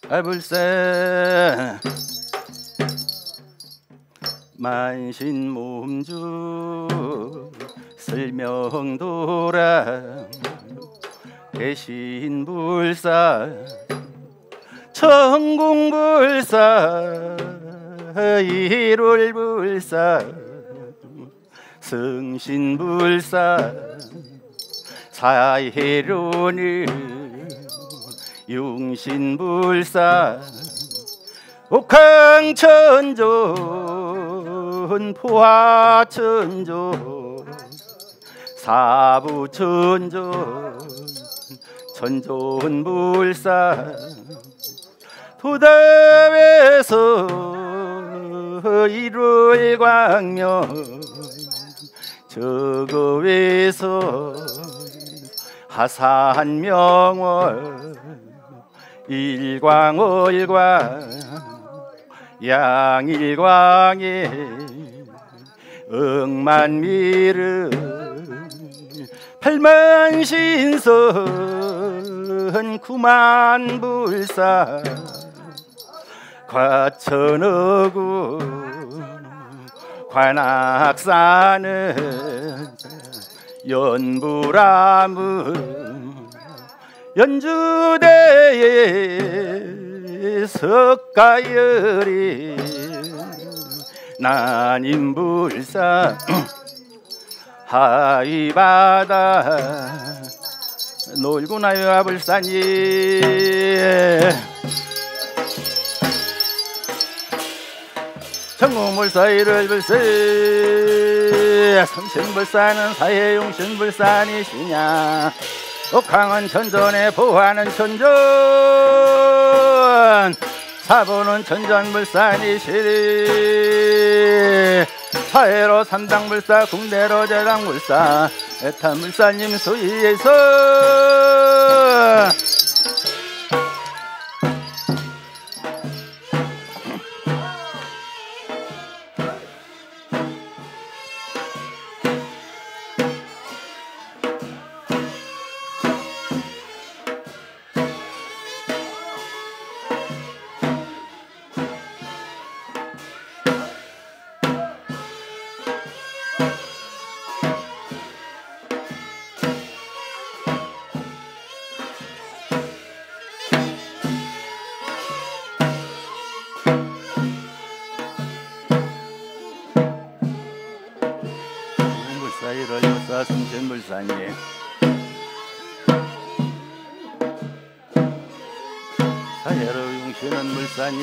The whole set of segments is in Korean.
아불사 만신몸주 설명도라 대신불사 천궁불사 일월불사 승신불사 사해론을 용신불사 옥황천존 포화천존 사부천존 천존불사 도담에서 일월광명 저거에서 하산명월 일광월광 양일광에 억만미르 팔만신선 구만불사 과천어구 관악산은 연불암은 연주대에 석가열이 난임불사 하위바다 놀구나요 아불산이 천궁불사 일월불사 성신불사는 사해용신불산이시냐 옥황은 천존에 보화는 천존 사부는 천존불산이시리 사해로 삼당불사 궁대로 제당불사 애탄불사님 소위에서 일월불사 승신불사님 사해로 용신은 불사님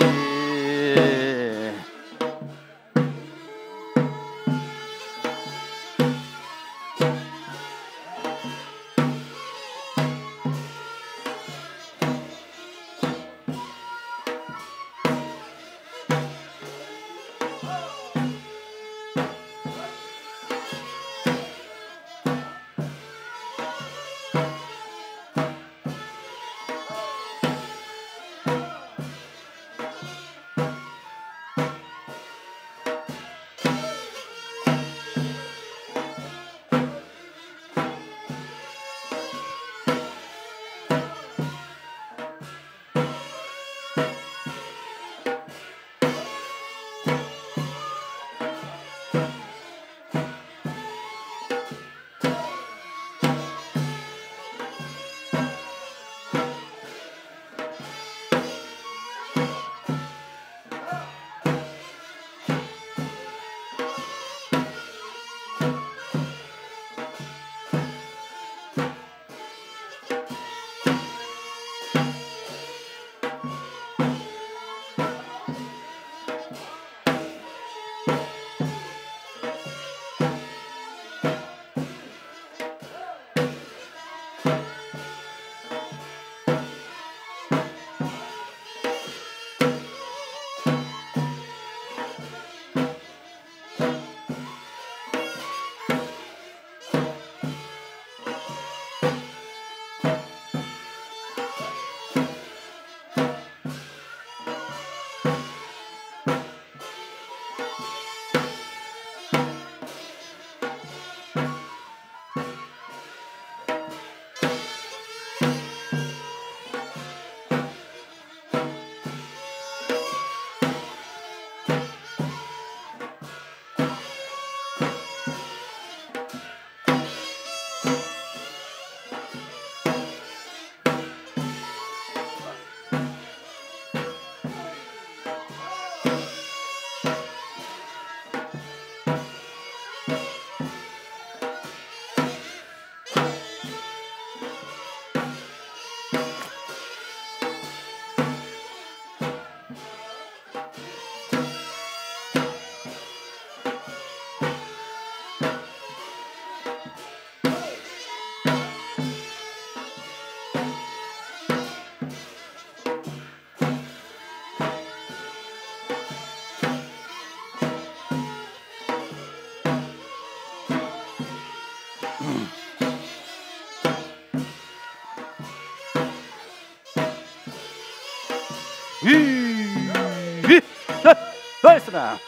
벌써나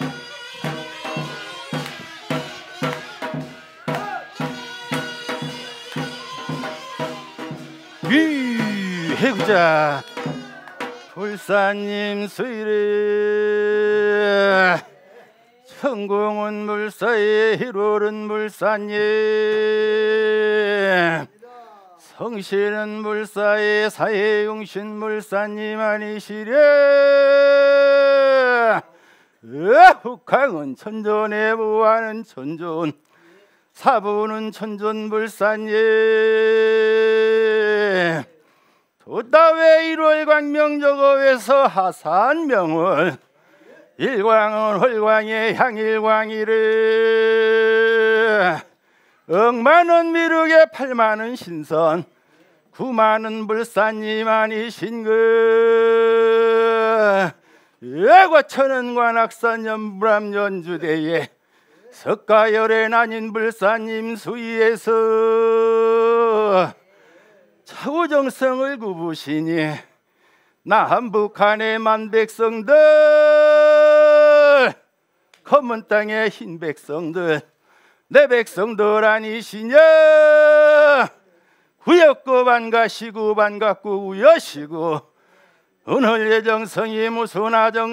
해구자 불사님 수이래 천공은 물사에 희로른 물사님 성실은 물사에 사해용신 물사님 아니시랴 북항은 천존에 무하는 천존 사부는 천존 물사님 도다왜 1월 광명저거에서 하산명을 일광은 홀광의 향일광이래 억만은 미륵에 8만은 신선 9만은 불사님 아니신그 예과천은 관악산 연불암 연주대에 석가열에 나뉜 불사님 수위에서 차후정성을 굽으시니 남북한의 만백성들 검은 땅의 흰 백성들 내 백성들 아니시냐 구역고 반가시고 반갑고 우여시고 오늘 예정성이 무슨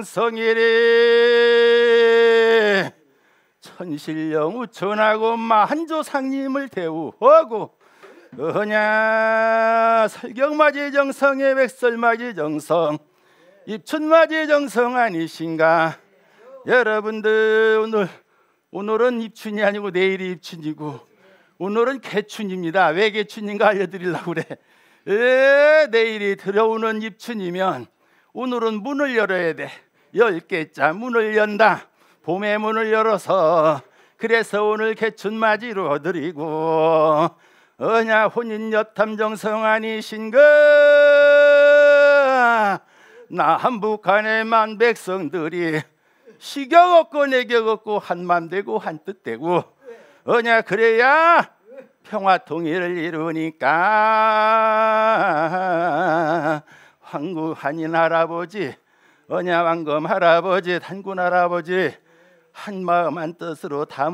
아정성이래 천실령 우천하고 만조상님을 대우하고 어냐 설경맞이 정성의 백설맞이 정성 입춘맞이 정성 아니신가 여러분들 오늘은 입춘이 아니고 내일이 입춘이고 오늘은 개춘입니다. 왜 개춘인가 알려드리려고 그래. 내일이 들어오는 입춘이면 오늘은 문을 열어야 돼. 10개자 문을 연다. 봄의 문을 열어서 그래서 오늘 개춘맞이로 드리고 어냐 혼인여탐정성 아니신가 남북한의 만백성들이 시격 없고 내격 없고 한맘 되고 한뜻 되고 어냐 그래야 평화통일을 이루니까 황구 한인 할아버지 어냐 왕검 할아버지 단군 할아버지 한마음 한뜻으로 다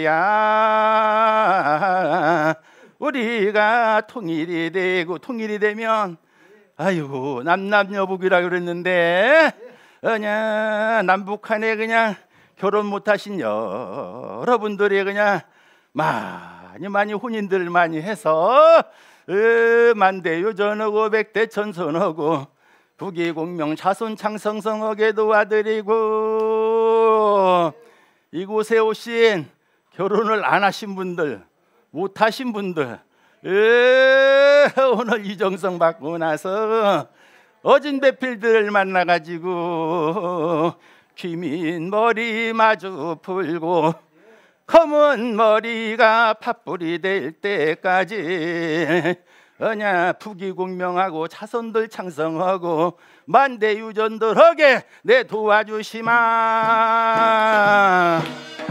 모여야 우리가 통일이 되고 통일이 되면 아이고 남남여북이라 그랬는데 그냥 남북한에 그냥 결혼 못하신 여러분들이 그냥 많이 혼인들 많이 해서 만대유 전하고 백대 천선하고 부귀공명 자손 창성성하게 도와드리고 이곳에 오신 결혼을 안 하신 분들 못하신 분들 오늘 이정성 받고 나서 어진 배필들을 만나가지고 귀민 머리 마주 풀고 검은 머리가 팥불이 될 때까지 어냐 부귀공명하고 자손들 창성하고 만대유전들하게 내 도와주시마.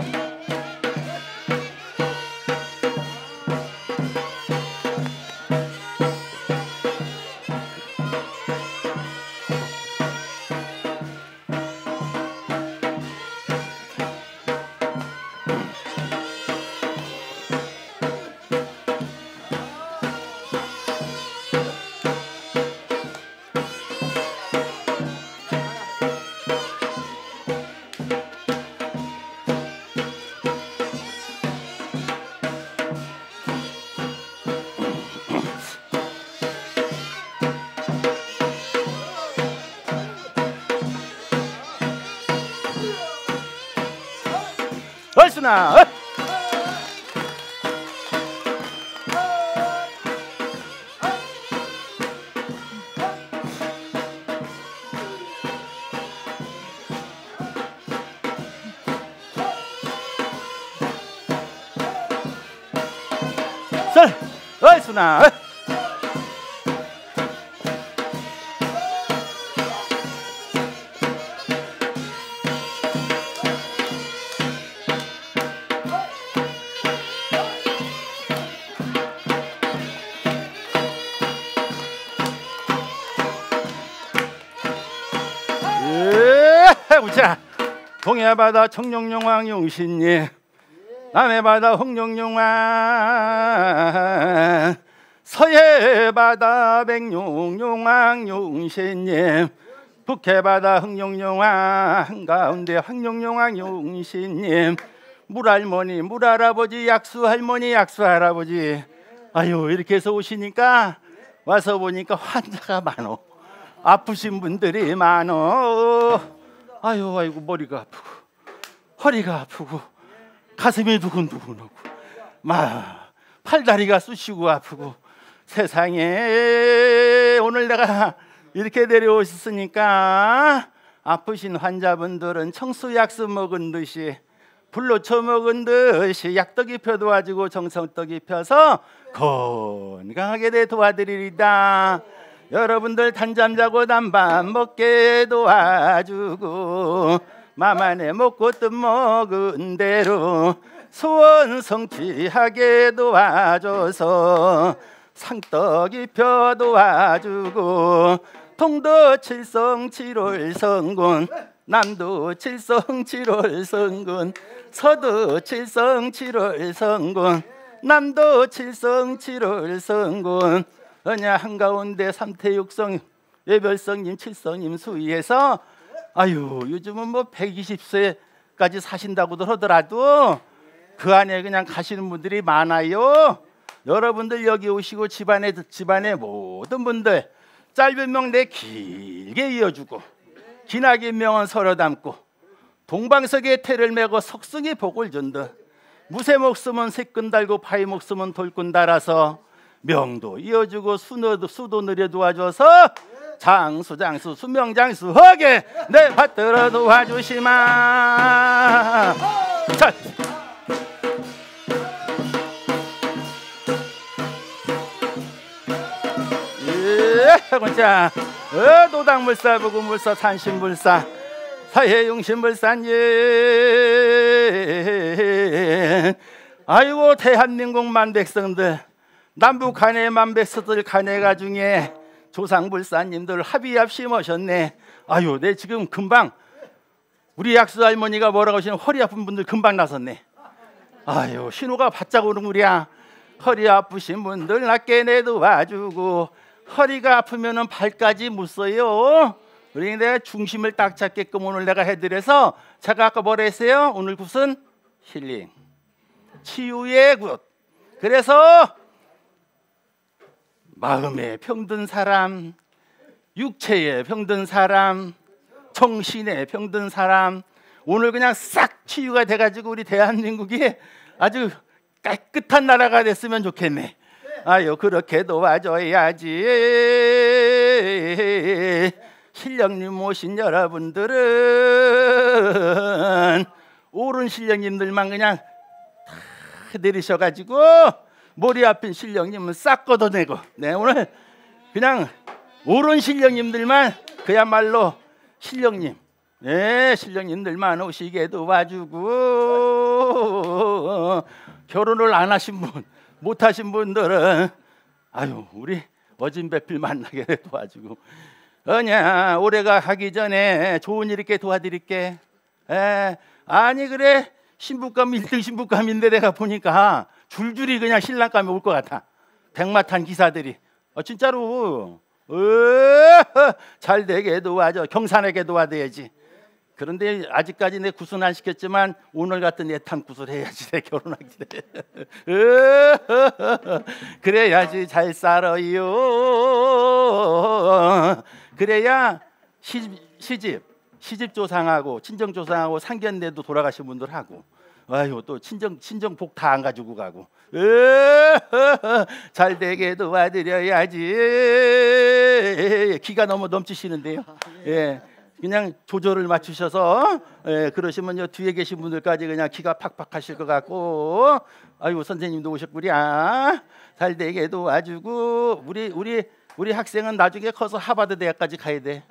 얼쑤나 얼쑤나 자, 동해 바다 청룡용왕 용신님, 남해 바다 홍룡용왕, 서해 바다 백룡용왕 용신님, 북해 바다 흥룡용왕, 한가운데 황룡용왕 용신님, 물할머니, 물할아버지, 약수할머니, 약수할아버지. 아유, 이렇게 해서 오시니까 와서 보니까 환자가 많어. 아프신 분들이 많어. 아유, 아이고, 머리가 아프고 허리가 아프고 가슴이 두근두근하고 막 팔다리가 쑤시고 아프고. 세상에, 오늘 내가 이렇게 내려오셨으니까 아프신 환자분들은 청수약수 먹은 듯이 불로 쳐먹은 듯이 약떡이 펴 도와주고 정성떡이 펴서 건강하게 도와드리리다. 여러분들 단잠 자고 단밥 먹게 도와주고 맘 안에 먹고 뜻 먹은 대로 소원 성취하게 도와줘서 상떡이 펴 도와주고 동도 칠성 칠월 성군, 남도 칠성 칠월 성군, 서도 칠성 칠월 성군, 남도 칠성 칠월 성군. 언야 한가운데 삼태육성 예별성님 칠성님 수위에서 아유, 요즘은 뭐 120세까지 사신다고들 하더라도 그 안에 그냥 가시는 분들이 많아요. 여러분들 여기 오시고 집안의 모든 분들 짧은 명 내 길게 이어주고 기나긴 명은 서로 담고 동방석에 태를 메고 석승이 복을 준다. 무쇠 목숨은 새끈 달고 바위 목숨은 돌끈 달아서 명도 이어주고 수도 느려 도와줘서 장수 수명장수하게 내 받들어 도와주시마. 자, 자, 노당물사 부구물사 산신불사 사해용신불사님, 아이고 대한민국 만백성들, 남북 한해 만백성들 간해가 중에 조상불사님들 합의합시 모셨네. 아유, 내 지금 금방 우리 약수 할머니가 뭐라고 하시는 허리 아픈 분들 금방 나섰네. 아유, 신호가 바짝 오는 우리야. 허리 아프신 분들 낫게 내도와주고 허리가 아프면은 발까지 못 써요. 우리 내가 중심을 딱 잡게끔 오늘 내가 해드려서 제가 아까 뭐라 했어요? 오늘 굿은 힐링, 치유의 굿. 그래서 마음에 병든 사람, 육체에 병든 사람, 정신에 병든 사람 오늘 그냥 싹 치유가 돼가지고 우리 대한민국이 아주 깨끗한 나라가 됐으면 좋겠네. 아유, 그렇게 도와줘야지. 신령님 모신 여러분들은 옳은 신령님들만 그냥 다 내리셔가지고 머리 아픈 신령님은 싹 걷어내고, 네, 오늘 그냥 옳은 신령님들만 그야말로 신령님, 네, 신령님들만 오시게 도와주고 결혼을 안 하신 분, 못 하신 분들은 아유, 우리 어진배필 만나게 도와주고, 어냐 올해가 하기 전에 좋은 일 있게 도와드릴게. 아니 그래, 신부감 1등 신부감인데 내가 보니까 줄줄이 그냥 신랑감이 올 것 같아. 백마탄 기사들이. 진짜로 잘 되게 도와줘. 경산하게 도와줘야지. 그런데 아직까지 내 구슬 안 시켰지만 오늘 같은 예탄 구슬 해야지 내 결혼하기 전에. 그래야지 잘 살아요. 그래야 시집 조상하고 친정 조상하고 상견례도 돌아가신 분들 하고, 아유 또 친정 복 다 안 가지고 가고. 잘 되게 도와드려야지. 기가 너무 넘치시는데요. 예. 그냥 조절을 맞추셔서 그러시면요 뒤에 계신 분들까지 그냥 기가 팍팍 하실 것 같고, 아이고 선생님도 오셨구려. 잘 되게 도와주고 우리 학생은 나중에 커서 하버드 대학까지 가야 돼.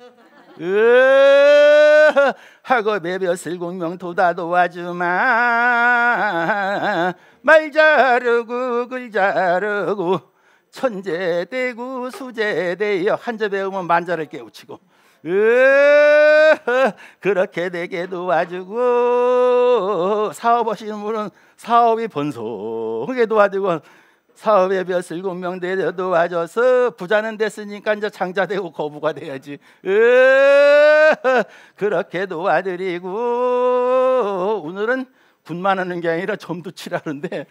학업의 벼슬 공명 도다 도와주마. 말 자르고 글 자르고 천재 되고 수재 되어 한자 배우면 만자를 깨우치고, 그렇게 되게 도와주고, 사업하시는 분은 사업이 번성하게 도와주고, 사업의 벼슬 공명대로 도와줘서 부자는 됐으니까 이제 장자되고 거부가 돼야지. 그렇게 도와드리고, 오늘은 군만하는 게 아니라 점도 치라는데,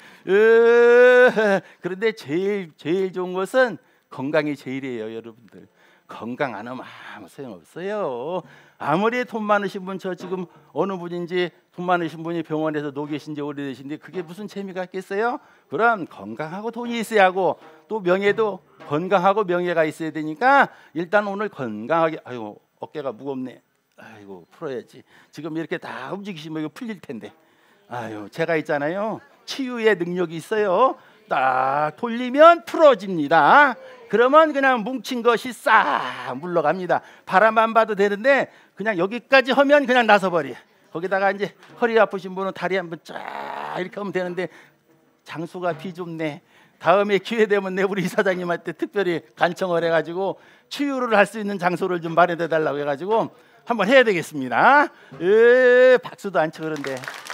그런데 제일 좋은 것은 건강이 제일이에요, 여러분들. 건강 안 하면 아무 소용없어요. 아무리 돈 많으신 분, 저 지금 어느 분인지 돈 많으신 분이 병원에서 누워 계신 지 오래되신데 그게 무슨 재미가 있겠어요? 그럼 건강하고 돈이 있어야 하고, 또 명예도 건강하고 명예가 있어야 되니까 일단 오늘 건강하게. 아유, 어깨가 무겁네. 아이고, 풀어야지. 지금 이렇게 다 움직이시면 이거 풀릴 텐데. 아유, 제가 있잖아요, 치유의 능력이 있어요. 딱 돌리면 풀어집니다. 그러면 그냥 뭉친 것이 싹 물러갑니다. 바람만 봐도 되는데 그냥 여기까지 하면 그냥 나서버려. 거기다가 이제 허리 아프신 분은 다리 한번 쫙 이렇게 하면 되는데 장소가 비좁네. 다음에 기회 되면 내 우리 이사장님한테 특별히 간청을 해가지고 치유를 할 수 있는 장소를 좀 마련해 달라고 해가지고 한번 해야 되겠습니다. 박수도 안 쳐 그런데.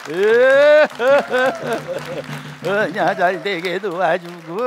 잘 되게 도와주고.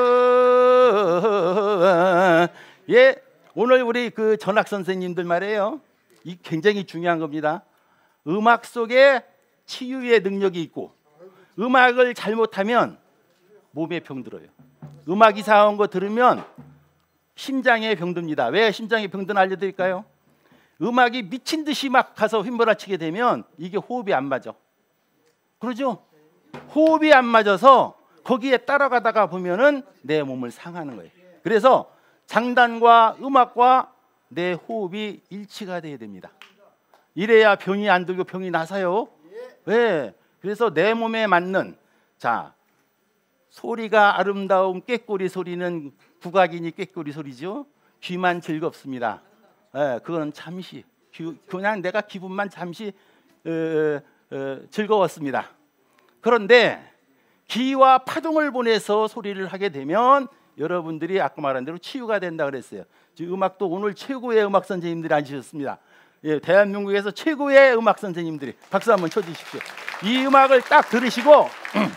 예, 오늘 우리 그 전학 선생님들 말이에요, 이 굉장히 중요한 겁니다. 음악 속에 치유의 능력이 있고, 음악을 잘못하면 몸에 병들어요. 음악 이상한 거 들으면 심장에 병듭니다. 왜 심장에 병드나 알려드릴까요? 음악이 미친 듯이 막 가서 휘몰아치게 되면 이게 호흡이 안 맞아. 그러죠? 호흡이 안 맞아서 거기에 따라가다가 보면은 내 몸을 상하는 거예요. 그래서 장단과 음악과 내 호흡이 일치가 돼야 됩니다. 이래야 병이 안 들고 병이 나서요. 네. 그래서 내 몸에 맞는, 자, 소리가 아름다운 꾀꼬리 소리는 국악이니 꾀꼬리 소리죠. 귀만 즐겁습니다. 네, 그거는 잠시, 그냥 내가 기분만 잠시 즐거웠습니다. 그런데 기와 파동을 보내서 소리를 하게 되면 여러분들이 아까 말한 대로 치유가 된다 그랬어요. 지금 음악도 오늘 최고의 음악 선생님들이 앉으셨습니다. 예, 대한민국에서 최고의 음악 선생님들이, 박수 한번 쳐주십시오. 이 음악을 딱 들으시고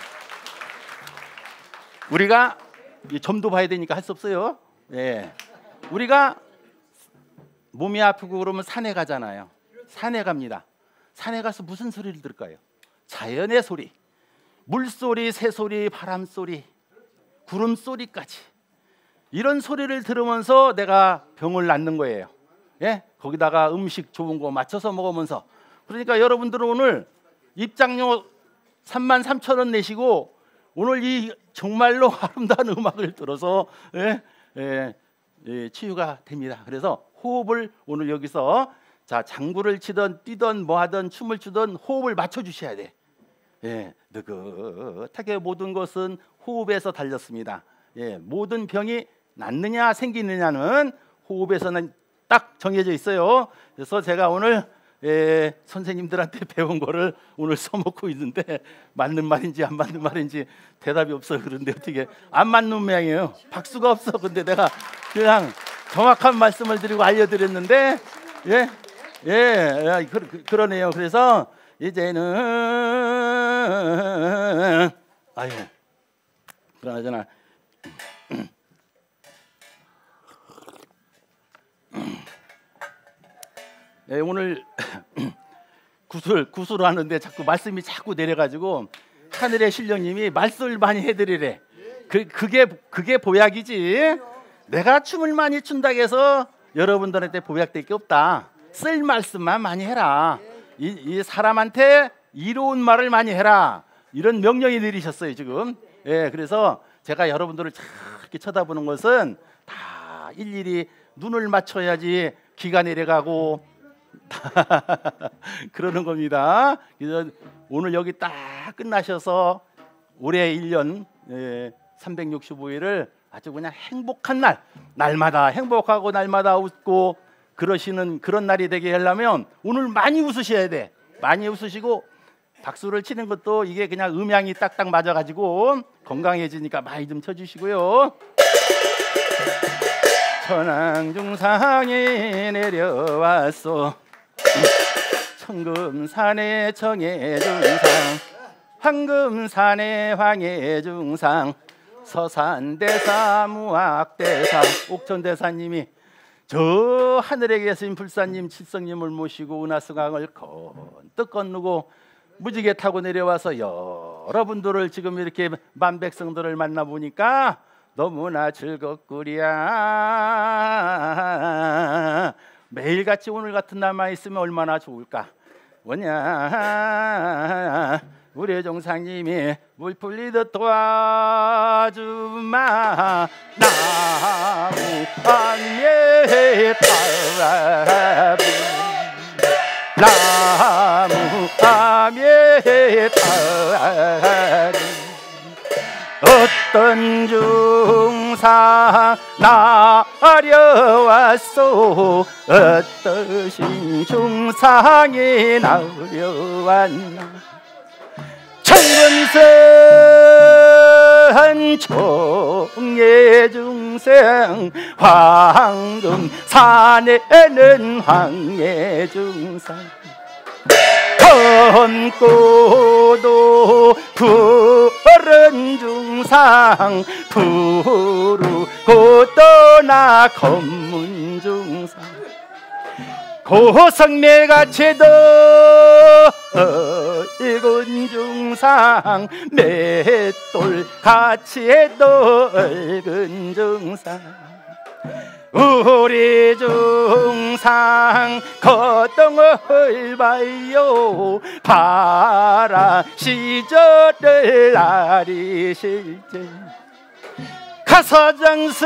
우리가 점도 봐야 되니까 할 수 없어요. 예, 우리가 몸이 아프고 그러면 산에 가잖아요. 산에 갑니다. 산에 가서 무슨 소리를 들을까요? 자연의 소리, 물소리, 새소리, 바람소리, 구름소리까지, 이런 소리를 들으면서 내가 병을 낫는 거예요. 예? 거기다가 음식 좋은 거 맞춰서 먹으면서. 그러니까 여러분들은 오늘 입장료 33,000원 내시고 오늘 이 정말로 아름다운 음악을 들어서 치유가 됩니다. 그래서 호흡을 오늘 여기서, 자, 장구를 치든 뛰든 뭐 하든 춤을 추든 호흡을 맞춰 주셔야 돼. 예, 느긋하게 모든 것은 호흡에서 달렸습니다. 예, 모든 병이 낫느냐 생기느냐는 호흡에서는 딱 정해져 있어요. 그래서 제가 오늘 선생님들한테 배운 거를 오늘 써먹고 있는데 맞는 말인지 안 맞는 말인지 대답이 없어. 그런데 어떻게 안 맞는 모양이에요. 박수가 없어. 근데 내가 그냥 정확한 말씀을 드리고 알려드렸는데 그러네요. 그래서 이제는 아유, 그러나저나 오늘 구슬 하는데 자꾸 말씀이 자꾸 내려가지고 하늘의 신령님이 말씀을 많이 해드리래. 그게 보약이지. 내가 춤을 많이 춘다고 해서 여러분들한테 보약될 게 없다. 쓸 말씀만 많이 해라. 이 사람한테 이로운 말을 많이 해라. 이런 명령이 내리셨어요 지금. 예, 그래서 제가 여러분들을 이렇게 쳐다보는 것은 다 일일이 눈을 맞춰야지 기가 내려가고 그러는 겁니다. 그래서 오늘 여기 딱 끝나셔서 올해 1년 365일을 아주 그냥 행복한 날마다 행복하고 날마다 웃고 그러시는 그런 날이 되게 하려면 오늘 많이 웃으셔야 돼. 많이 웃으시고 박수를 치는 것도 이게 그냥 음향이 딱딱 맞아가지고 건강해지니까 많이 좀 쳐주시고요. 천왕중상에 내려왔소. 청금산에 정해중상, 황금산에 황해중상, 서산대사 무학대사. 옥천대사님이 저 하늘에 계신 불사님 칠성님을 모시고 은하수강을 건뜩 건너고 무지개 타고 내려와서 여러분들을 지금 이렇게 만백성들을 만나보니까 너무나 즐겁구랴. 매일같이 오늘 같은 날만 있으면 얼마나 좋을까. 뭐냐, 우리 종상님이 물 풀리듯 도와주마. 나무 안에 타라부, 나무 안에 타라부. 어떤 중상 나려왔소. 어떠신 중상이 나려왔나. 청금산 청해중생, 황금산에는 황해중상. 검고도 푸른 중상, 푸르고 떠나 검문 중상. 고성매가채도 붉은 중상, 맷돌같이 해도 붉은 중상. 우리 중상 거동을 봐요. 바라 시절을 아리실 때 가사장선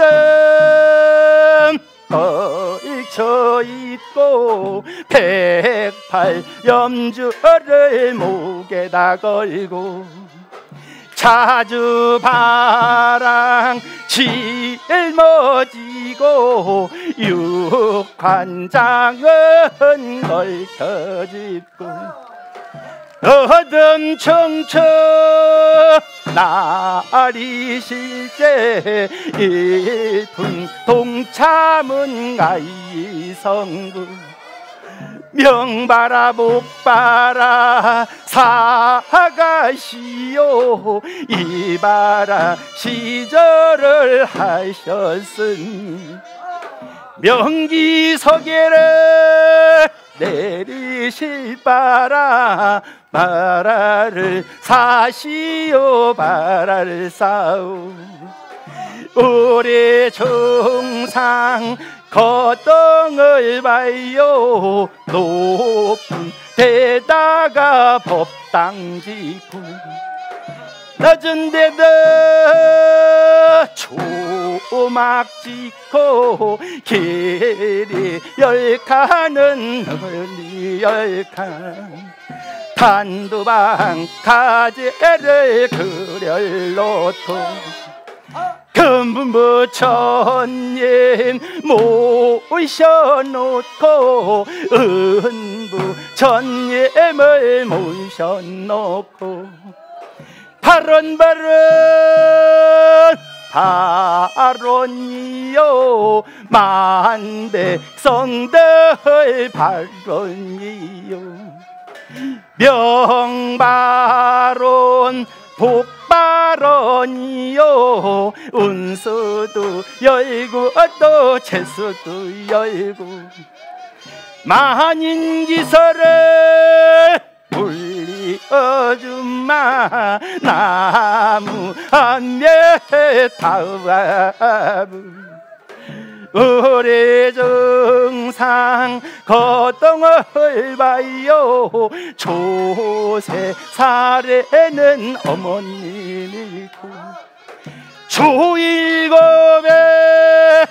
걸쳐 입고, 백팔 염주를 목에다 걸고, 자주바랑 짊어지고, 육환장은 걸쳐짚고, 어둠 청청 날이 실제 일품 동참은 가이성구. 명바라 목바라 사가시오. 이바라 시절을 하셨으니 명기석에를 내리실 바라. 바라를 사시오. 바라를 사오. 우리 중상 거동을 봐요. 높은 데다가 법당 짓고, 낮은 데다 조막 짓고, 길이 10칸은 널리 10칸. 단두방 가재를 그려놓고, 금부처님 모셔놓고, 은부처님을 모셔놓고, 발언 발언이요. 만백성들 발언이요. 명발언 복발언이요. 운수도 열고 또 재수도 열고, 만인기설을 불리어주마. 나무 안에 타와부. 우리 중상 거동을 봐요. 조세살에는 어머님이고, 조일곱에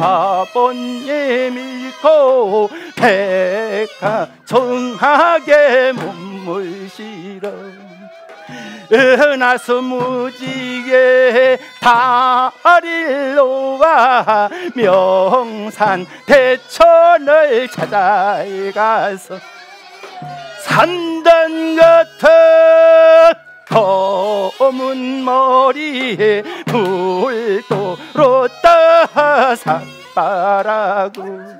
아버님이고, 백화정하게 몸물실어. 은하수 무지개 다리를 놓아, 명산 대천을 찾아가서, 산단 같은 검은 머리에 불도로 따사 바라고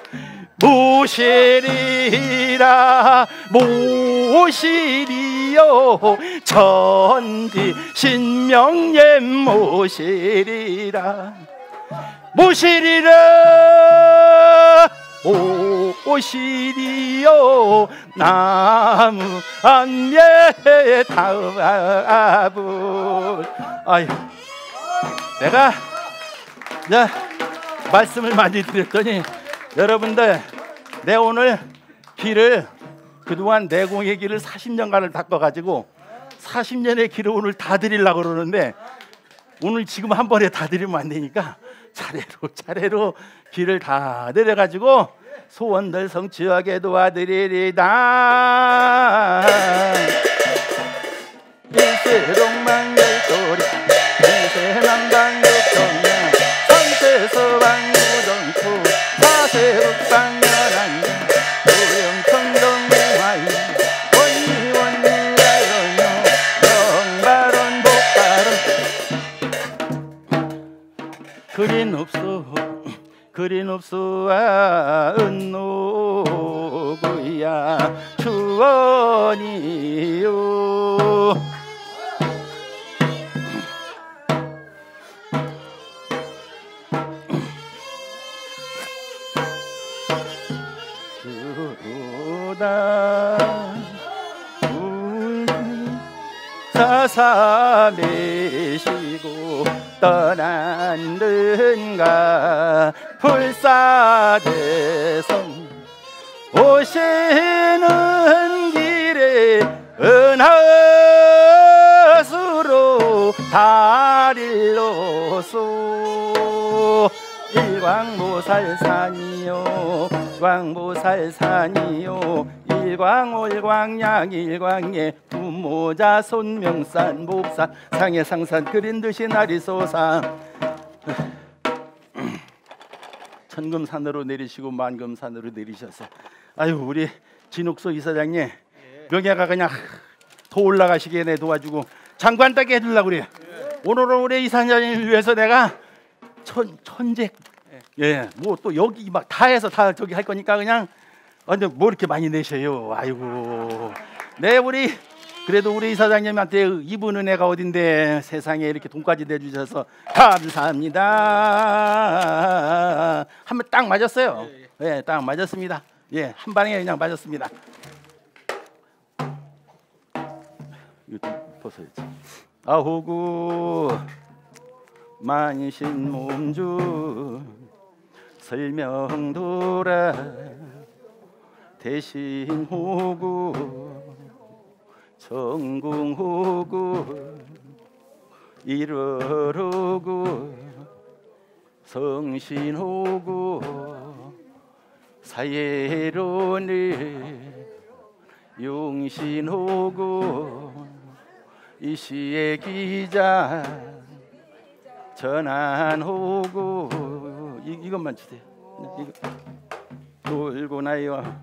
모시리라 모시리요 천지 신명예 모시리라 모시리라 모시리요 나무 안개 타불. 아유, 내가 말씀을 많이 드렸더니 여러분들 내 오늘 길을 그동안 내공의 길을 40년간을 닦아가지고 40년의 길을 오늘 다 드리려고 그러는데 오늘 지금 한 번에 다 드리면 안 되니까 차례로 길을 다 드려가지고 소원들 성취하게 도와드리리다. 일세롱망열도리 일세남방극정량 삼세서방무정토 사세북방열한 고영청정맹화이 원리원리라요요 영발원 복발원 그린 없어 그린 없어와 은노구야 추원이요. 그로다 사사매시고 떠난든가 불사대성 오시는 길에 은하수로 다릴로소 일광모살산이요 광모살산이요 일광올광양 일광예 부모자 손명산 목산 상해상산 그린듯이 날이 솟아 천금산으로 내리시고 만금산으로 내리셔서 아유 우리 진욱소 이사장님 명예가 그냥 더 올라가시게 내 도와주고 장관 따게 해주려고 그래요. 오늘은 우리 이사장님 위해서 내가 천재 뭐 또 여기 막 다 해서 다 저기 할 거니까 그냥 근데 뭐 이렇게 많이 내셔요. 아이고 우리 그래도 우리 이사장님한테 입은 은혜가 어딘데 세상에 이렇게 돈까지 내주셔서 감사합니다. 한 번 딱 맞았어요. 딱 맞았습니다. 한 방에 그냥 맞았습니다. 이거 좀 벗어야지. 아호구 만신 몸주 설명도라 대신호구 정궁호구 일월호구 성신호구 사예로늘 용신호구 이시의 기자 전한호구 이것만 주세요. 이거 돌고 나요.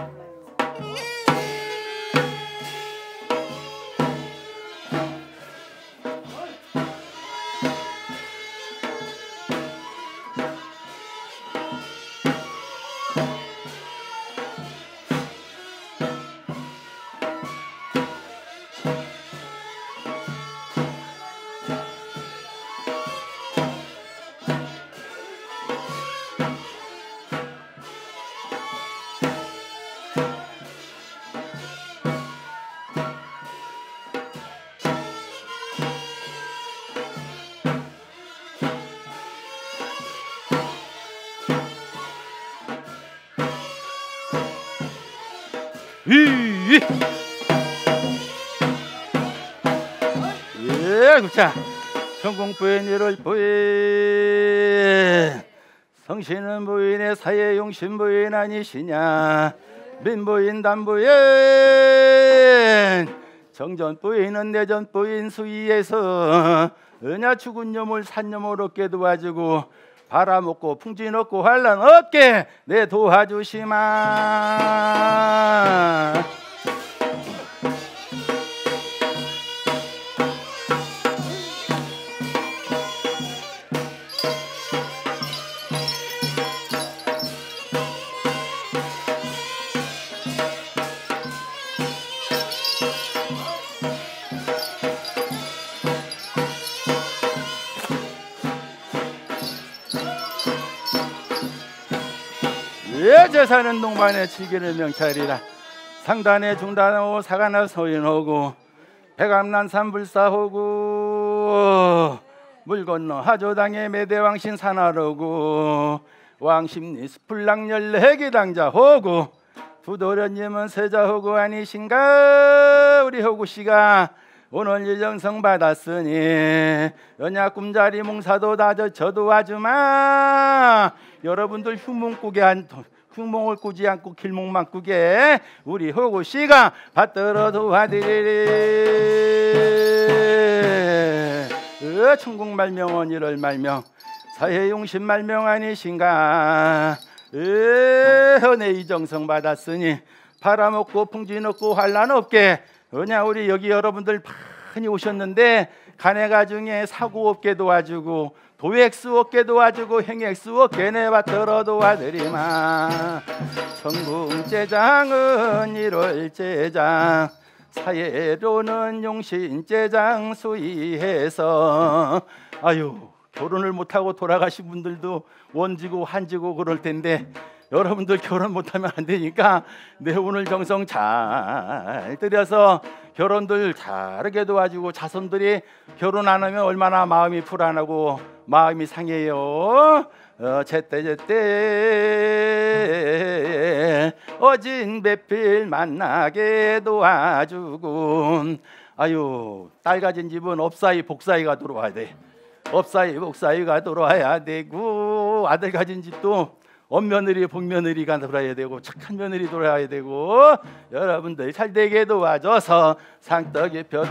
자, 성공부인 1월 부인 성신은 부인의 사예용신 부인 아니시냐 민부인 단부인 정전 부인은 내전 부인 수위에서 은야 죽은 녀물 산녀물 얻게 도와주고 바라먹고 풍진 얻고 환란 없게 내 도와주시마. 제사는 동반의 치기를 명찰이라 상단에 중단하고 사가나 소인하고 백암난 산불사하고 물 건너 하조당의 매대왕신 산하로고 왕십리 스풀랑열 해기당자하고 부도련님은 세자하고 아니신가. 우리 호구씨가 오늘 예정성 받았으니 연야 꿈자리 몽사도 다져도 아주마. 여러분들 흉몽을 꾸지 않고 길몽만 꾸게 우리 호구씨가 받들어 도와드리리. 천국말명원 1월 말명 사회용신 말명 아니신가. 은혜 이정성 받았으니 팔아먹고 풍진 없고 환란 없게. 그냥 우리 여기 여러분들 많이 오셨는데 간해가 중에 사고 없게 도와주고 도액수 없게 도와주고 행액수 없게 내받들어 도와드리마. 천궁제장은 1월제장 사예로는 용신제장 수의해서. 아유, 결혼을 못하고 돌아가신 분들도 원지고 한지고 그럴 텐데 여러분들 결혼 못하면 안 되니까 내 오늘 정성 잘 들여서 결혼들 잘하게 도와주고 자손들이 결혼 안 하면 얼마나 마음이 불안하고 마음이 상해요. 제때 어진 배필 만나게 도와주고. 아유, 딸 가진 집은 업사이 복사이가 들어와야 돼. 업사이 복사이가 들어와야 되고 아들 가진 집도 엄며느리 복며느리가 돌아야 되고 착한 며느리 돌아야 되고 여러분들 잘되게 도와줘서 상떡 입혀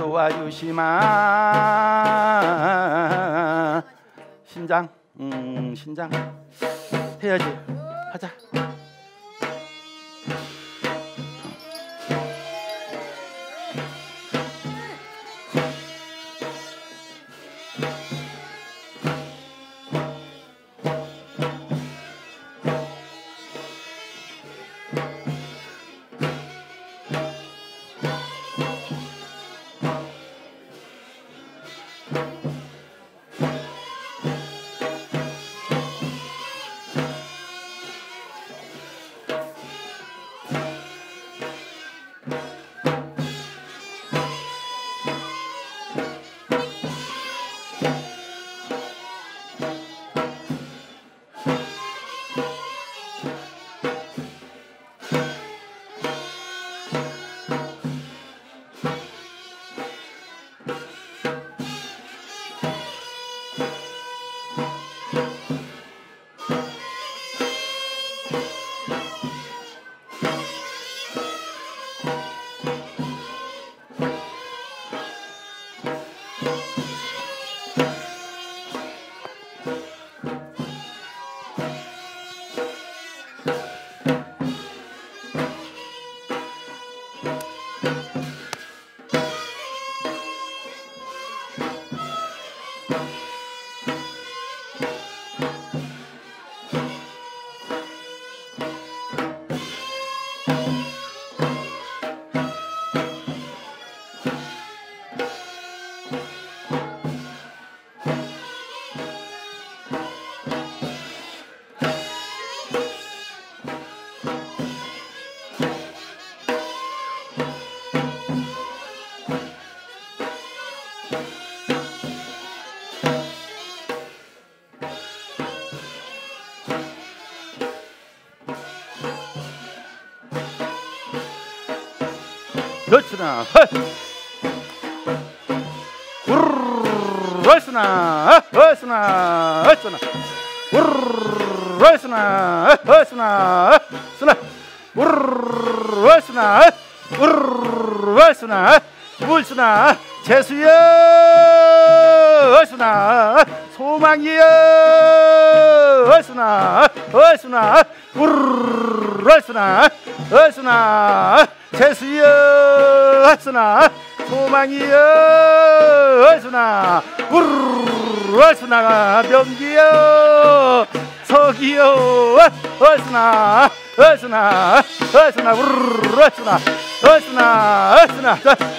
도와주시마. 신장 신장 해야지. 하자. 그렇구나. 얼쑤나 얼쑤나 얼쑤나 얼쑤나 얼쑤나 쓰나 얼쑤나 얼쑤나 울쑤나 재수여 얼쑤나 소망이여 얼쑤나 얼쑤나 얼쑤나 얼쑤나 재수여 얼쑤나 소망이여 얼쑤나 얼쑤나 명기여 서기여 얼쑤나 얼쑤나 얼쑤나 얼쑤나 얼쑤나 얼쑤나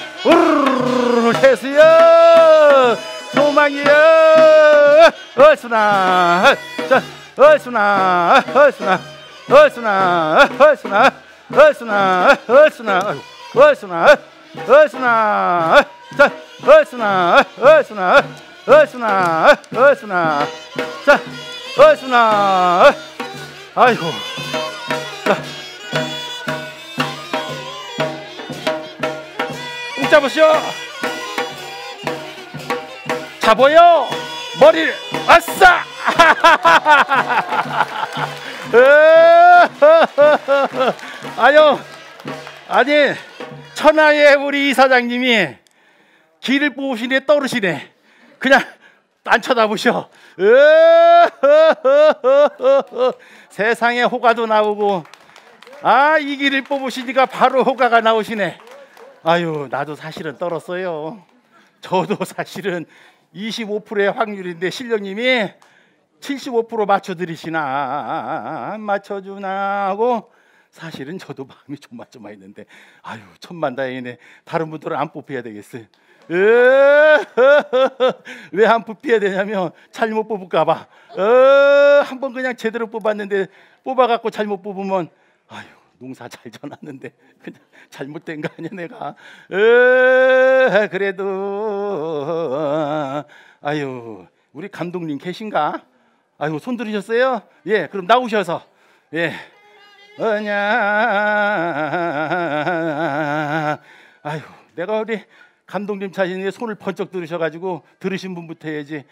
재수여 소망이여 얼쑤나 얼쑤나 얼쑤나 얼쑤나 얼쑤나 얼쑤나 얼쑤나 얼쑤나 얼쑤나 자 얼쑤나 얼쑤나 얼쑤나 얼쑤나 자 얼쑤나 아이고 자 꼭 잡으시오 잡아요 머리를 아싸 아유 아니 천하의 우리 이사장님이 길을 뽑으시네 떨으시네 그냥 안 쳐다보셔 세상에 호가도 나오고 아 이 길을 뽑으시니까 바로 호가가 나오시네 아유 나도 사실은 떨었어요 저도 사실은 25%의 확률인데 실령님이 75% 맞춰드리시나 안 맞춰주나 하고 사실은 저도 마음이 조마조마했는데 아유 천만다행이네 다른 분들은 안 뽑혀야 되겠어요 왜 안 뽑혀야 되냐면 잘못 뽑을까봐 한번 그냥 제대로 뽑았는데 뽑아갖고 잘못 뽑으면 아유 농사 잘 져놨는데 그냥 잘못된 거 아니야 내가 그래도 아유 우리 감독님 계신가? 아유 손 들으셨어요? 예 그럼 나오셔서 예 아유 내가 우리 감독님 자신이 손을 번쩍 들으셔가지고 들으신 분부터 해야지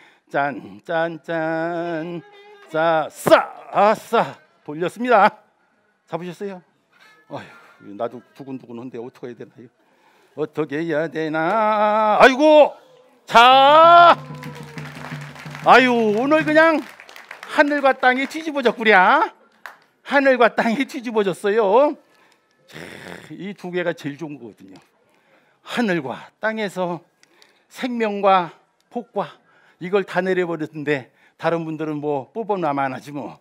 짠짠짠 싸싸 아싸 돌렸습니다 잡으셨어요? 아유 나도 두근두근한데 어떻게 해야 되나요? 어떻게 해야 되나? 아이고 자 아유 오늘 그냥 하늘과 땅이 뒤집어졌구랴 하늘과 땅이 뒤집어졌어요 이 두 개가 제일 좋은 거거든요 하늘과 땅에서 생명과 복과 이걸 다 내려버렸는데 다른 분들은 뭐 뽑아놔만 하지 뭐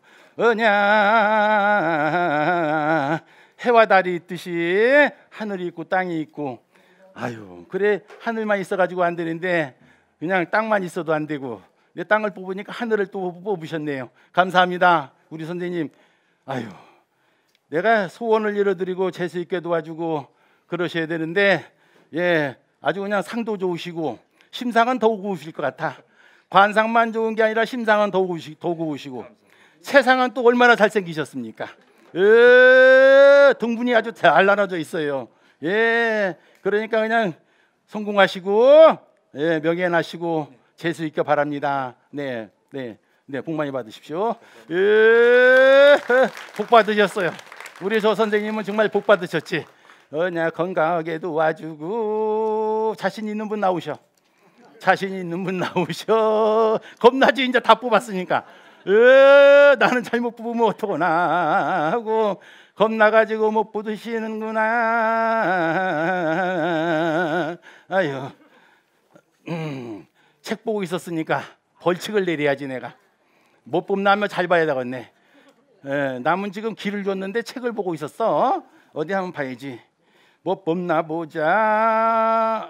해와 달이 있듯이 하늘이 있고 땅이 있고 아유 그래 하늘만 있어가지고 안 되는데 그냥 땅만 있어도 안 되고 내 땅을 뽑으니까 하늘을 또 뽑으셨네요 감사합니다 우리 선생님 아유 내가 소원을 이뤄드리고 재수 있게 도와주고 그러셔야 되는데 예 아주 그냥 상도 좋으시고 심상은 더욱 좋으실 것 같아 관상만 좋은 게 아니라 심상은 더욱 좋으시고 세상은 또 얼마나 잘생기셨습니까 등분이 아주 잘 나눠져 있어요 예 그러니까 그냥 성공하시고 예 명예나시고 재수 있게 바랍니다 네 복 많이 받으십시오 복 받으셨어요 우리 저 선생님은 정말 복 받으셨지 건강하게 도와주고 자신 있는 분 나오셔 자신 있는 분 나오셔 겁나지 이제 다 뽑았으니까 나는 잘못 뽑으면 어떡하나 하고 겁나가지고 못 뽑으시는구나 아유 책 보고 있었으니까 벌칙을 내려야지 내가 못 뽑나면 잘 봐야 되겠네 남은 지금 길을 줬는데 책을 보고 있었어 어디 한번 봐야지 못 뽑나 보자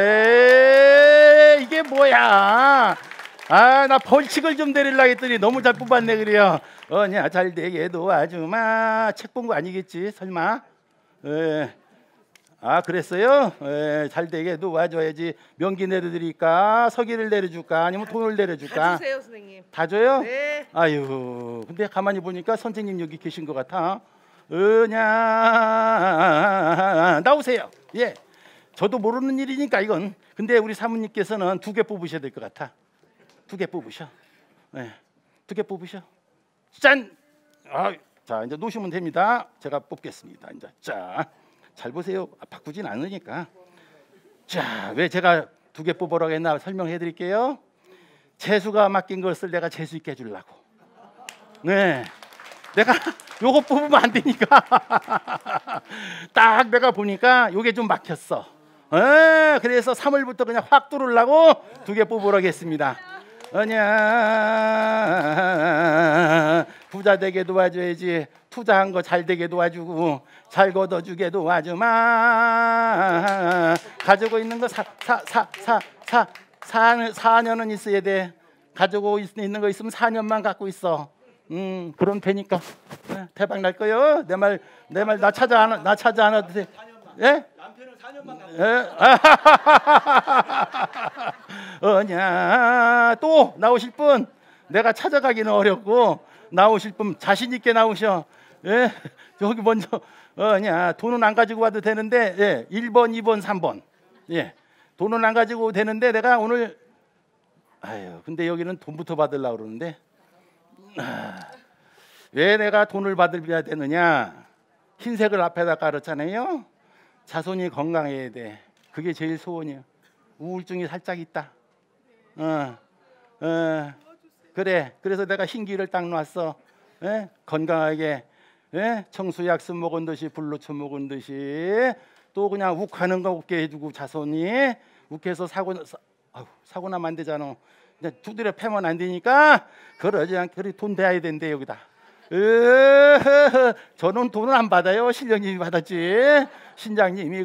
에이 이게 뭐야 아 나 벌칙을 좀 내리려고 했더니 너무 잘 뽑았네 그래요 잘 되게 도와주마 책 본 거 아니겠지 설마 아 그랬어요? 잘 되게 도와줘야지 명기 내려드릴까 서기를 내려줄까 아니면 돈을 내려줄까 다 주세요 선생님 다 줘요? 네 아유 근데 가만히 보니까 선생님 여기 계신 것 같아 나오세요 예 저도 모르는 일이니까 이건 근데 우리 사모님께서는 2개 뽑으셔야 될 것 같아 2개 뽑으셔 네. 2개 뽑으셔 짠 자 이제 놓으시면 됩니다 제가 뽑겠습니다 이제 잘 보세요 바꾸진 않으니까 자 왜 제가 2개 뽑으라고 했나 설명해 드릴게요 재수가 맡긴 것을 내가 재수 있게 해주려고 네 내가 요거 뽑으면 안 되니까 딱 내가 보니까 요게 좀 막혔어 그래서 3월부터 그냥 확 뚫으려고 2개 뽑으라고 했습니다 부자 되게 도와줘야지 투자한 거 잘 되게 도와주고 잘 걷어주게 도와주마 가지고 있는 거 4년은 있어야 돼 가지고 있는 거 있으면 4년만 갖고 있어 그런 패니까 대박 날 거요. 내 말 나 찾아 안 와도 돼. 예? 남편은 4년만 가고. 어냐 또 나오실 분 내가 찾아가기는 어렵고 나오실 분 자신 있게 나오셔. 예? 여기 먼저 어냐 돈은 안 가지고 와도 되는데 예, 1번, 2번, 3번. 예. 돈은 안 가지고 와도 되는데 내가 오늘 아유 근데 여기는 돈부터 받으려고 그러는데 왜 내가 돈을 받아야 되느냐? 흰색을 앞에다 깔았잖아요. 자손이 건강해야 돼. 그게 제일 소원이야. 우울증이 살짝 있다. 그래. 그래서 내가 흰기를 딱 놨어. 예? 건강하게. 예? 청수약수 먹은 듯이 불로초 먹은 듯이 또 그냥 욱하는 거 웃게 해주고 자손이 욱해서 사고 나면 안 되잖아. 두드려 패면 안 되니까 그러지 않게 돈 대야 된대 여기다. 저는 돈을 안 받아요. 신령님이 받았지. 신장님이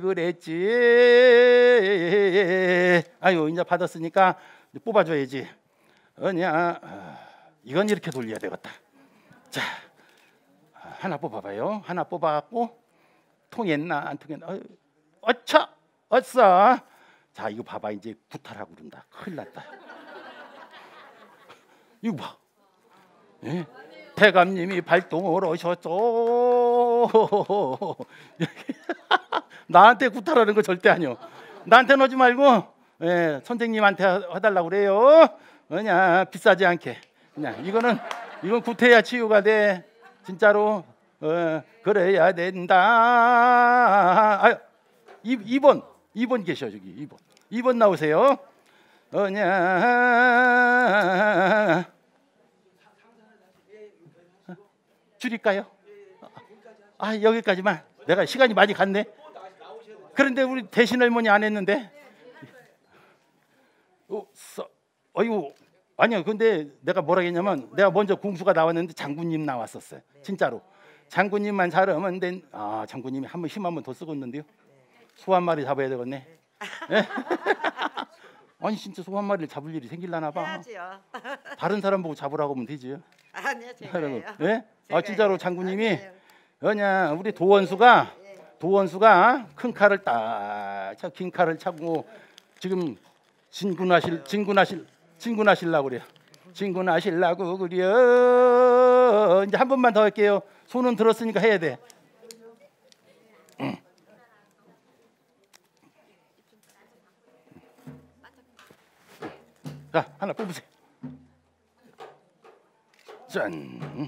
그랬지. 아유 이제 받았으니까 뽑아줘야지. 어냐 이건 이렇게 돌려야 되겠다. 자 하나 뽑아봐요. 하나 뽑아갖고 통했나 안 통했나. 어차 어싸. 자 이거 봐봐 이제 구탈하고 그런다. 큰일 났다. 이거 봐. 예? 태감님이 발동을 오셨죠. 나한테 구탈하는 거 절대 아니요. 나한테는 오지 말고 예, 선생님한테 해달라고 그래요. 그냥 비싸지 않게. 그냥 이건 구태야 치유가 돼. 진짜로 그래야 된다. 2번 계셔 저기 2번 나오세요. 줄일까요? 여기까지만. 내가 시간이 많이 갔네. 그런데 우리 대신 할머니 안 했는데. 아이고 아니요. 근데 내가 뭐라 했냐면 내가 먼저 궁수가 나왔는데 장군님 나왔었어요. 진짜로. 장군님만 잘하면 장군님이 한번 힘 한 번 더 쓰겠는데요. 소 한 마리 잡아야 되겠네. 네? 아니 진짜 소 한 마리를 잡을 일이 생길라나 봐. 해야지요. 다른 사람 보고 잡으라고 하면 되지. 아니요 제가요. 네? 진짜로 장군님이 그냥 우리 도원수가 큰 칼을 딱 긴 칼을 차고 지금 진군하시려고 그래요. 진군하시려고 그래요. 이제 한 번만 더 할게요. 손은 들었으니까 해야 돼. 자, 하나 뽑으세요. 짠.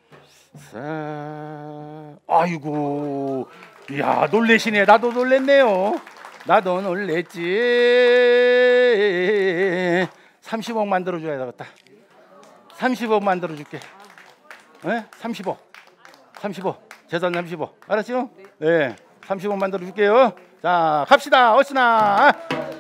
아이고, 야 놀래시네. 나도 놀랬네요. 나도 놀랬지. 30억 만들어줘야 되겠다. 30억 만들어줄게. 네? 30억. 재산 30억. 알았죠? 네. 30억 만들어줄게요. 자, 갑시다. 얼쑤나.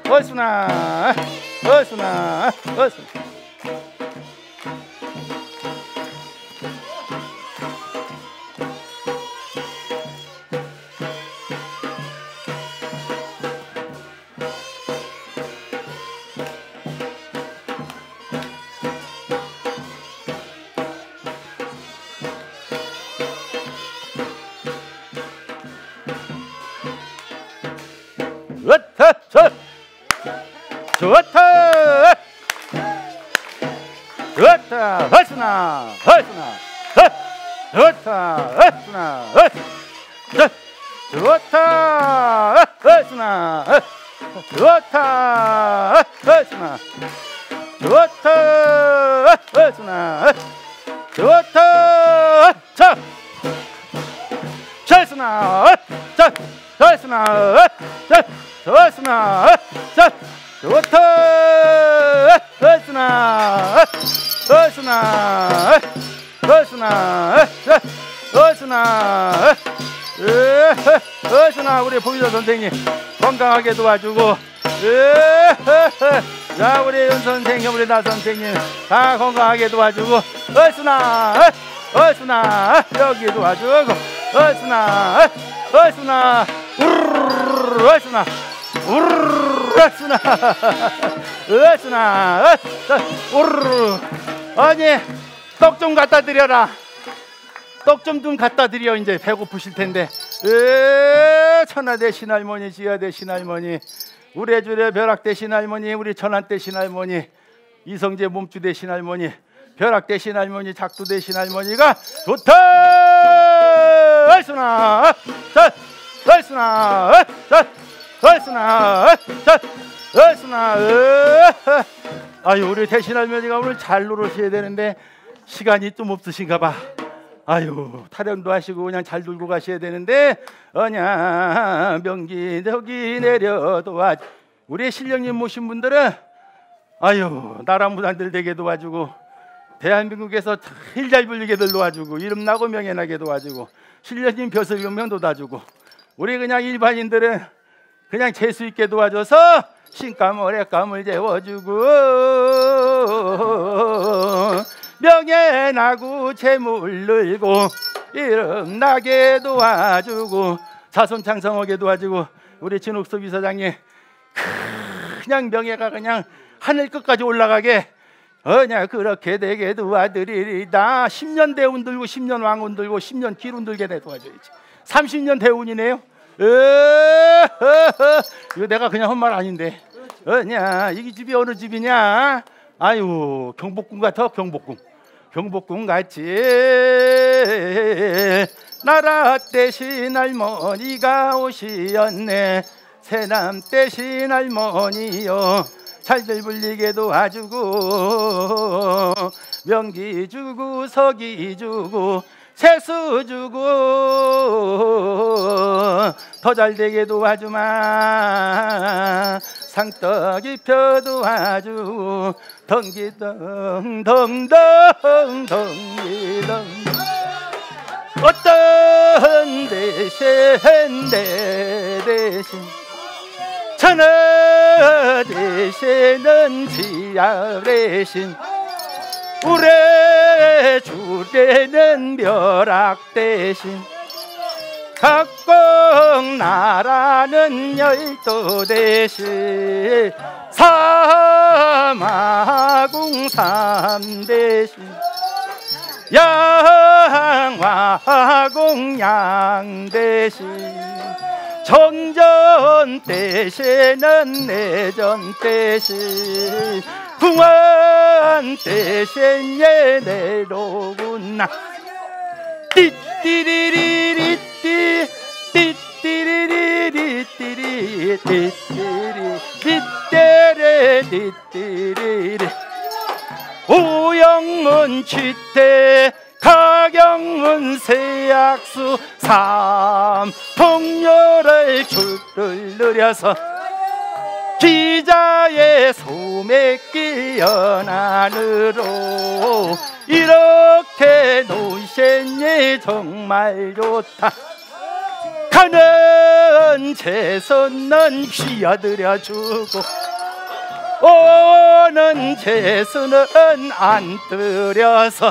좋다. 얼쑤나. 좋다. 얼쑤나 우리 보기자 선생님 건강하게 도와주고 자 우리 윤 선생님 우리 나 선생님 다 건강하게 도와주고 얼쑤나 여기 도와주고 얼쑤나 우르르 아니 떡 좀 갖다 드려라. 떡 좀 갖다 드려. 이제 배고프실 텐데. 천하대 신할머니, 지하대 신할머니, 우레주레 벼락대 신할머니, 우리 천안대 신할머니, 이성재 몸주대 신할머니, 벼락대 신할머니, 작두대 신할머니가 좋다. 얼쑤나 얼쑤나 얼쑤나 얼쑤나. 아유, 우리 대신할머니가 오늘 잘 놀으셔야 되는데 시간이 좀 없으신가 봐. 아유, 타령도 하시고 그냥 잘 놀고 가셔야 되는데 어냐 명기 저기 내려도 우리 신령님 모신 분들은 아유 나라 무당들 되게 도와주고 대한민국에서 제일 잘 불리게들 도와주고 이름 나고 명예 나게 도와주고 신령님 벼슬 경명 도와주고 우리 그냥 일반인들은 그냥 재수 있게 도와줘서 신감 오랫감을 재워주고 명예 나고 재물 늘고 이름 나게 도와주고 자손 창성하게 도와주고 우리 진옥섭 이사장님 그냥 명예가 그냥 하늘 끝까지 올라가게 그렇게 되게 도와드리리다. 10년 대운 들고 10년 왕운 들고 10년 기운 들게 도와줘야지. 30년 대운이네요. 이거 내가 그냥 한 말 아닌데 이 집이 어느 집이냐. 아유 경복궁 같아. 경복궁 같이 나라 대신 할머니가 오시었네. 새남 대신 할머니요 잘들 불리게 도와주고 명기 주고 서기 주고 세수 주고 더 잘되게 도와주마. 상떡 입혀 도와주고 덩기덩덩덩덩기덩 어떤 대신 내 대신 천하 대신은 지하 대신 우레 주례는 벼락 대신 각공 나라는 열도 대신 삼하궁 삼대신 양화궁 양대신 정전 대신은 내전 대신 궁원 대신 예내로구나. 띠띠리리리띠 띠띠리리리띠리 띠띠리 띠때레 띠띠리리 오영문 취태 가경문 세약수 삼통렬을 줄을 늘려서 기자의 소매길 연안으로 이렇게 노신이 정말 좋다. 가는 재수는 휘어들여주고 오는 재수는 안 들여서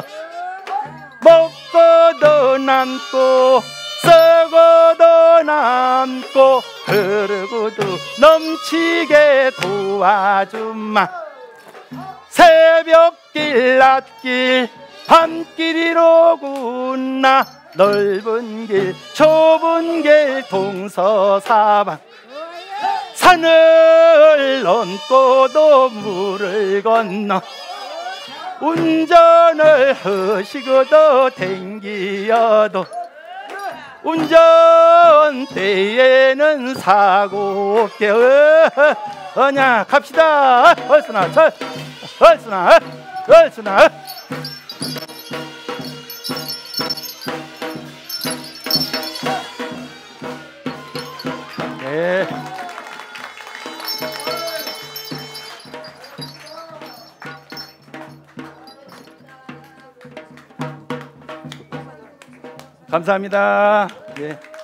먹고도 남고 썩어도 남고 흐르고도 넘치게 도와주마. 새벽길 낮길 밤길이로구나. 넓은 길 좁은 길 동서사방 산을 넘고도 물을 건너 운전을 하시고도 댕기어도 운전대에는 사고 없게 어냐 갑시다. 얼쑤나 얼쑤나 얼쑤나. 네. 감사합니다. 예.